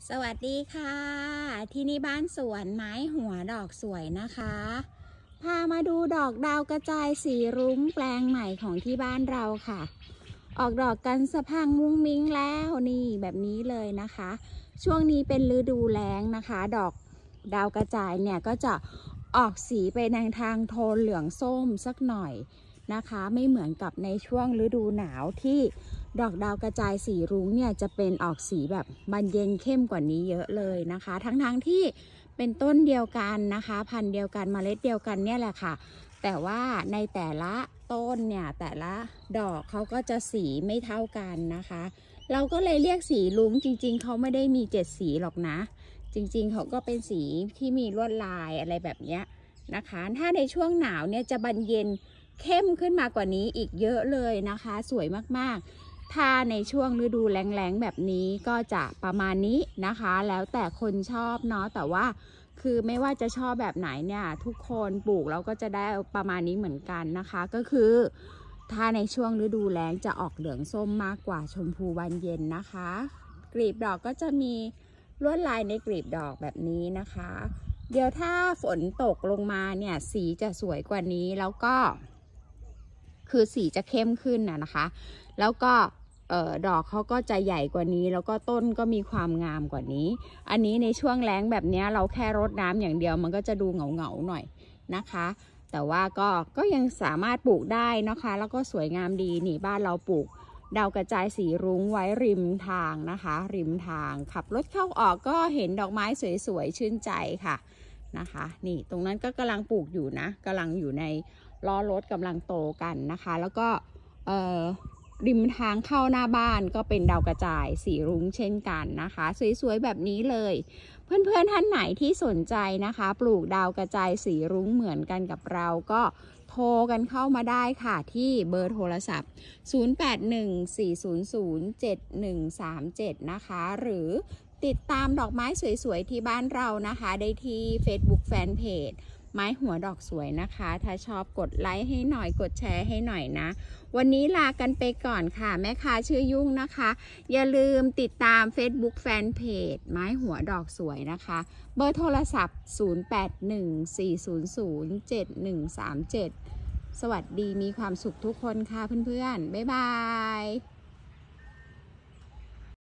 สวัสดีค่ะที่นี่บ้านสวนไม้หัวดอกสวยนะคะพามาดูดอกดาวกระจายสีรุ้งแปลงใหม่ของที่บ้านเราค่ะออกดอกกันสะพรั่งมุ้งมิ้งแล้วนี่แบบนี้เลยนะคะช่วงนี้เป็นฤดูแล้งนะคะดอกดาวกระจายเนี่ยก็จะออกสีไปในทางโทนเหลืองส้มสักหน่อยนะคะไม่เหมือนกับในช่วงฤดูหนาวที่ดอกดาวกระจายสีรุ้งเนี่ยจะเป็นออกสีแบบบานเย็นเข้มกว่านี้เยอะเลยนะคะทั้งที่เป็นต้นเดียวกันนะคะพันธุ์เดียวกันเมล็ดเดียวกันเนี่ยแหละค่ะแต่ว่าในแต่ละต้นเนี่ยแต่ละดอกเขาก็จะสีไม่เท่ากันนะคะเราก็เลยเรียกสีรุ้งจริงๆเขาไม่ได้มี7สีหรอกนะจริงๆเขาก็เป็นสีที่มีลวดลายอะไรแบบนี้นะคะถ้าในช่วงหนาวเนี่ยจะบานเย็นเข้มขึ้นมากว่านี้อีกเยอะเลยนะคะสวยมากๆถ้าในช่วงฤดูแล้งๆแบบนี้ก็จะประมาณนี้นะคะแล้วแต่คนชอบเนาะแต่ว่าคือไม่ว่าจะชอบแบบไหนเนี่ยทุกคนปลูกแล้วก็จะได้ประมาณนี้เหมือนกันนะคะก็คือถ้าในช่วงฤดูแล้งจะออกเหลืองส้มมากกว่าชมพูบานเย็นนะคะกลีบดอกก็จะมีลวดลายในกลีบดอกแบบนี้นะคะเดี๋ยวถ้าฝนตกลงมาเนี่ยสีจะสวยกว่านี้แล้วก็คือสีจะเข้มขึ้นนะคะแล้วก็ดอกเขาก็จะใหญ่กว่านี้แล้วก็ต้นก็มีความงามกว่านี้อันนี้ในช่วงแล้งแบบนี้เราแค่รดน้ำอย่างเดียวมันก็จะดูเหงาหน่อยนะคะแต่ว่าก็ยังสามารถปลูกได้นะคะแล้วก็สวยงามดีนี่บ้านเราปลูกดาวกระจายสีรุ้งไว้ริมทางนะคะริมทางขับรถเข้าออกก็เห็นดอกไม้สวยๆชื่นใจค่ะนะคะนี่ตรงนั้นก็กำลังปลูกอยู่นะกำลังอยู่ในล้อรถกำลังโตกันนะคะแล้วก็ริมทางเข้าหน้าบ้านก็เป็นดาวกระจายสีรุ้งเช่นกันนะคะสวยๆแบบนี้เลยเพื่อนๆท่านไหนที่สนใจนะคะปลูกดาวกระจายสีรุ้งเหมือนกันกับเราก็โทรกันเข้ามาได้ค่ะที่เบอร์โทรศัพท์0814007137นะคะหรือติดตามดอกไม้สวยๆที่บ้านเรานะคะได้ที่ Facebook Fanpage ไม้หัวดอกสวยนะคะถ้าชอบกดไลค์ให้หน่อยกดแชร์ให้หน่อยนะวันนี้ลากันไปก่อนค่ะแม่ค้าชื่อยุ่งนะคะอย่าลืมติดตาม Facebook Fanpage ไม้หัวดอกสวยนะคะเบอร์โทรศัพท์0814007137สวัสดีมีความสุขทุกคนค่ะเพื่อนๆบ๊ายบาย